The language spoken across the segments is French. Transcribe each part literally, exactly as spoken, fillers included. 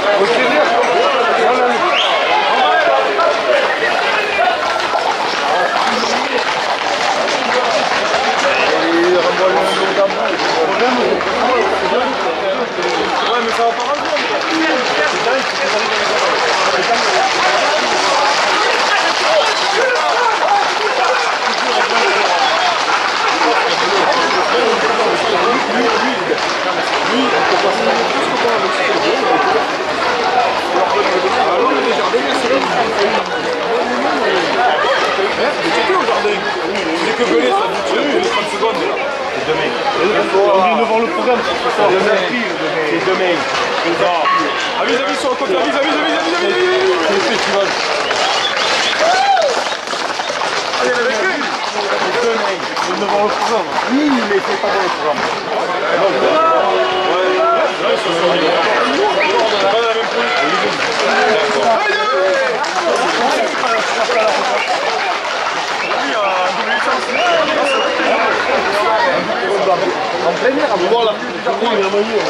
Ouais, mais ça va pas rendre. Devant le programme, c'est ça. C'est demain. Avise, avise sur le côté, avise, avise, avise, avise, avise, avise. C'est le festival. Allez, avec lui. C'est demain. C'est devant le programme. Oui, mais c'est pas dans le programme. Ouais, ouais, ça sera pas la même chose. En plein air, à voir la pluie du jardin. Il y a un maillot.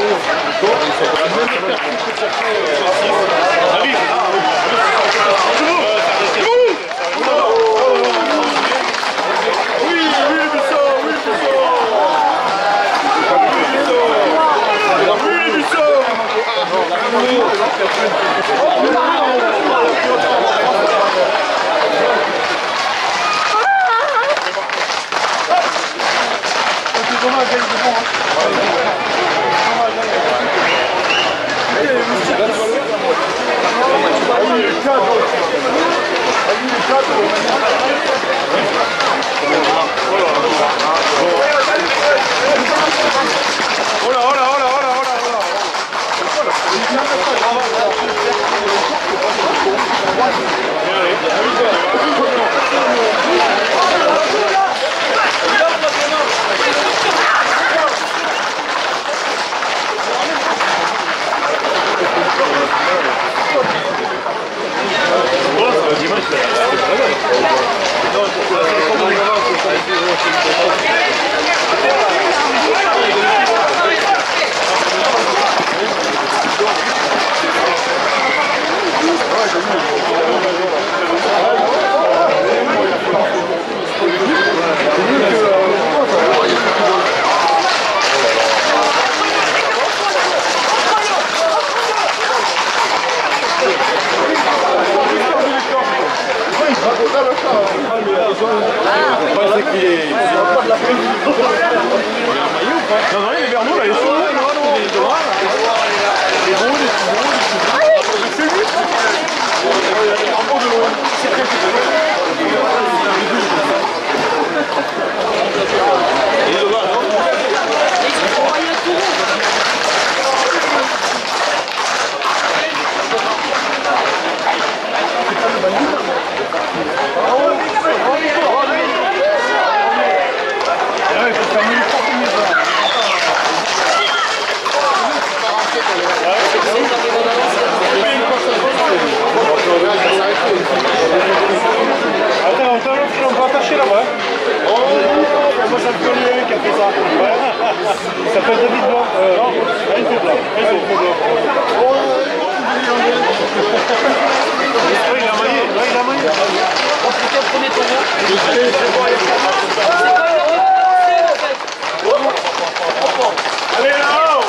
Non, non, il est vers nous, là, il est sur nous. Il est devant, là. Il est bon, il est tout bon, il est tout bon. C'est lui. Il y a des rapports de loin. C'est très petit. Il est devant, non? Attends, on va attacher là-bas. Oh, moi ça me fait le qui a fait ça. Ouais. Il s'appelle David Blanc. Euh, non, Enzo Blanc. Enzo Blanc. Il a maillé. Il a maillé. On peut prenez ton nom. Allez là-haut.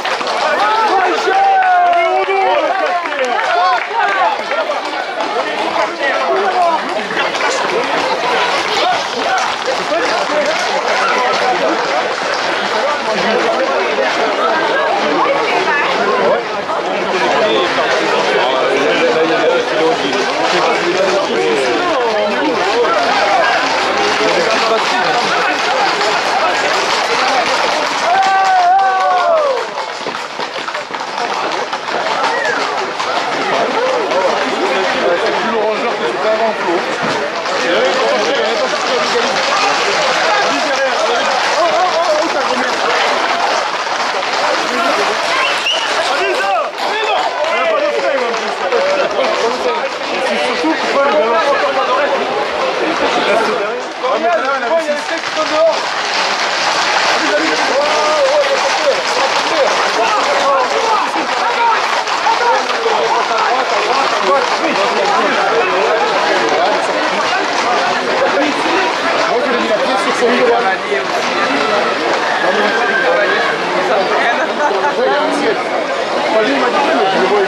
oui, les cavaliers aussi. Les cavaliers, ça me il y a un ciel. Pas lui, il m'a dit, mais je le vois.